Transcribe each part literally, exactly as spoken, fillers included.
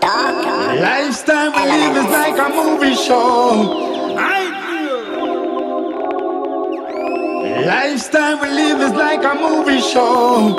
dog. Lifestyle we live is like a movie show. I Lifestyle we live is like a movie show.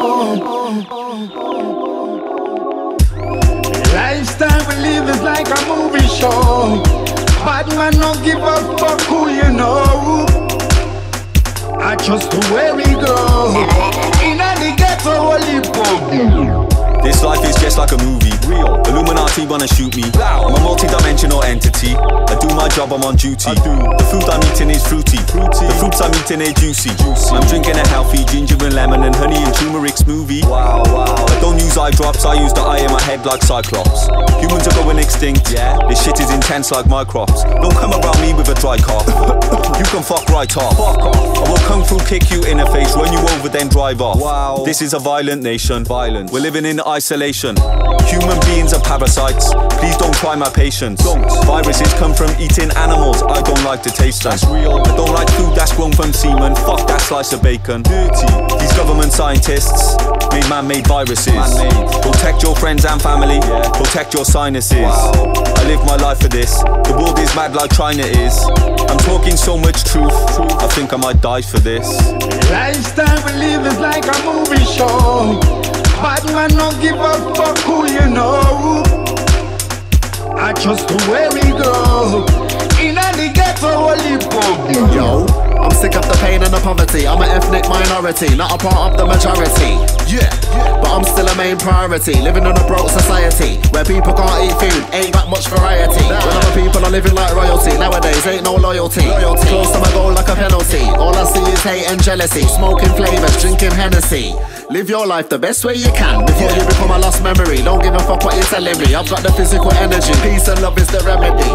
Lifestyle we live is like a movie show. Bad man don't give a fuck who you know. I just where we go. In the ghetto, only pub. This life is just like a movie. Real. Illuminati wanna shoot me. I'm a multi-dimensional entity. I do my job, I'm on duty. The food I'm eating is fruity. fruity. The fruits I'm eating are juicy. juicy. I'm drinking a healthy ginger and lemon and honey and turmeric smoothie. Wow, wow. I don't use eye drops, I use the eye in my head like Cyclops. Humans are going extinct. Yeah. This shit is intense like Microps. Don't come around me with a dry cough. You can fuck right off. Fuck off. I will kung fu kick you in the face, run you over, then drive off. Wow. This is a violent nation. Violence. We're living in isolation. Human beings are parasites. Please don't try my patience. Don't. Viruses come from eating animals. I don't like to taste them. That's real. I don't like food that's grown from semen. Fuck that slice of bacon. Dirty. These government scientists made man-made viruses. Man-made. Protect your friends and family. Yeah. Protect your sinuses. Wow. I live my life for this. The world is mad like China is. I'm talking so much truth. truth. I think I might die for this. Lifestyle we live is like a movie show. Bad man don't give a fuck who you know. I just where we go. In the ghetto, only pub. Yo, I'm sick of the pain and the poverty. I'm an ethnic minority, not a part of the majority. Yeah, but I'm still a main priority. Living in a broke society where people can't eat food, ain't got much variety. When other people are living like royalty, nowadays ain't no loyalty. Loyalty. Close to my goal like a penalty. All I see is hate and jealousy. Smoking flavors, drinking Hennessy. Live your life the best way you can before you become a lost memory. Don't give a fuck what you're telling me. I've got the physical energy. Peace and love is the remedy.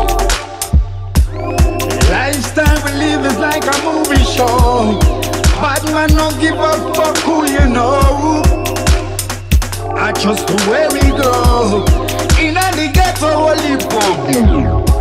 Lifestyle we live is like a movie show. Bad man don't give a fuck who you know. I just where we go. In the ghetto, only pub.